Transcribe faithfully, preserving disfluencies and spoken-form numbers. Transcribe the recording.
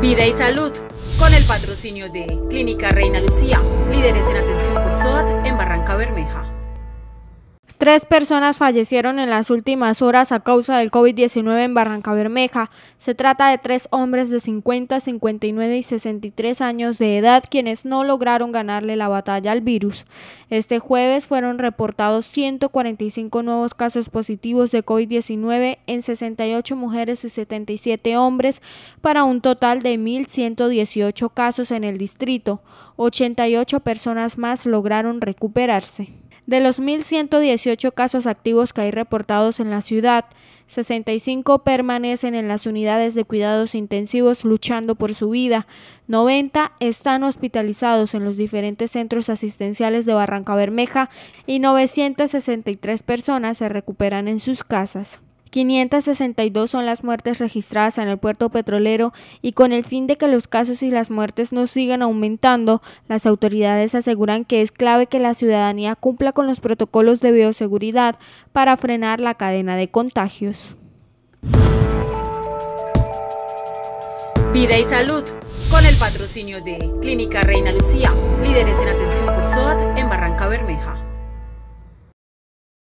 Vida y salud, con el patrocinio de Clínica Reina Lucía, líderes en atención por S O A T en Barranca Bermeja. Tres personas fallecieron en las últimas horas a causa del COVID diecinueve en Barranca Bermeja. Se trata de tres hombres de cincuenta, cincuenta y nueve y sesenta y tres años de edad, quienes no lograron ganarle la batalla al virus. Este jueves fueron reportados ciento cuarenta y cinco nuevos casos positivos de COVID diecinueve en sesenta y ocho mujeres y setenta y siete hombres, para un total de mil ciento dieciocho casos en el distrito. ochenta y ocho personas más lograron recuperarse. De los mil ciento dieciocho casos activos que hay reportados en la ciudad, sesenta y cinco permanecen en las unidades de cuidados intensivos luchando por su vida, noventa están hospitalizados en los diferentes centros asistenciales de Barranca Bermeja y novecientas sesenta y tres personas se recuperan en sus casas. quinientas sesenta y dos son las muertes registradas en el puerto petrolero, y con el fin de que los casos y las muertes no sigan aumentando, las autoridades aseguran que es clave que la ciudadanía cumpla con los protocolos de bioseguridad para frenar la cadena de contagios. Vida y salud, con el patrocinio de Clínica Reina Lucía, líderes en atención por S O A T en Barranca Bermeja.